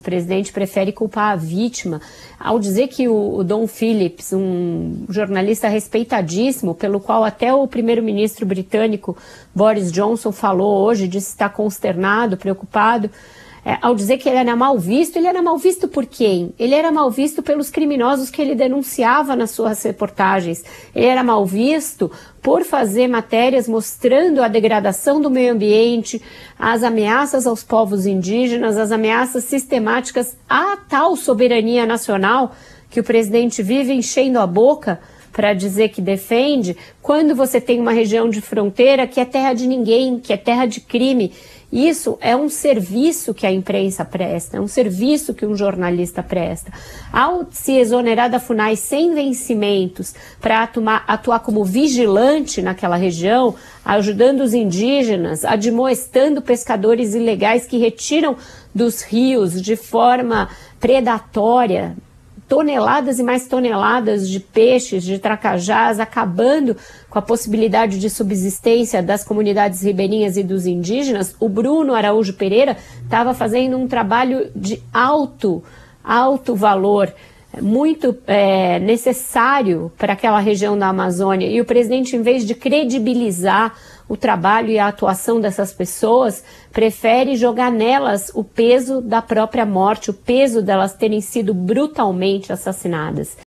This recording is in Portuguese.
presidente prefere culpar a vítima ao dizer que o Dom Phillips, um jornalista respeitadíssimo, pelo qual até o primeiro-ministro britânico Boris Johnson falou hoje, disse estar consternado, preocupado, ao dizer que ele era mal visto por quem? Ele era mal visto pelos criminosos que ele denunciava nas suas reportagens. Ele era mal visto por fazer matérias mostrando a degradação do meio ambiente, as ameaças aos povos indígenas, as ameaças sistemáticas à tal soberania nacional que o presidente vive enchendo a boca para dizer que defende, quando você tem uma região de fronteira que é terra de ninguém, que é terra de crime. Isso é um serviço que a imprensa presta, é um serviço que um jornalista presta. Ao se exonerar da FUNAI sem vencimentos para atuar como vigilante naquela região, ajudando os indígenas, admoestando pescadores ilegais que retiram dos rios de forma predatória toneladas e mais toneladas de peixes, de tracajás, acabando com a possibilidade de subsistência das comunidades ribeirinhas e dos indígenas, o Bruno Araújo Pereira estava fazendo um trabalho de alto valor, muito necessário para aquela região da Amazônia. E o presidente, em vez de credibilizar o trabalho e a atuação dessas pessoas, prefere jogar nelas o peso da própria morte, o peso delas terem sido brutalmente assassinadas.